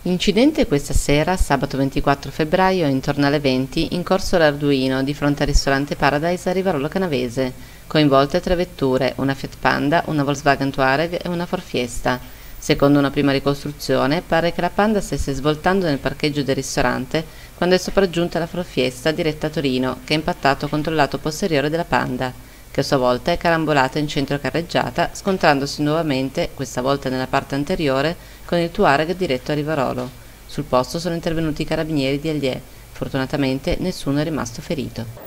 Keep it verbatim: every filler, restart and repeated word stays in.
Incidente questa sera, sabato ventiquattro febbraio, intorno alle venti, in corso l'Arduino, di fronte al ristorante Paradise a Rivarolo Canavese. Coinvolte tre vetture, una Fiat Panda, una Volkswagen Touareg e una Ford Fiesta. Secondo una prima ricostruzione, pare che la Panda stesse svoltando nel parcheggio del ristorante quando è sopraggiunta la Ford Fiesta diretta a Torino, che ha impattato contro il lato posteriore della Panda, che a sua volta è carambolata in centro carreggiata, scontrandosi nuovamente, questa volta nella parte anteriore, con il Touareg diretto a Rivarolo. Sul posto sono intervenuti i carabinieri di Allier. Fortunatamente nessuno è rimasto ferito.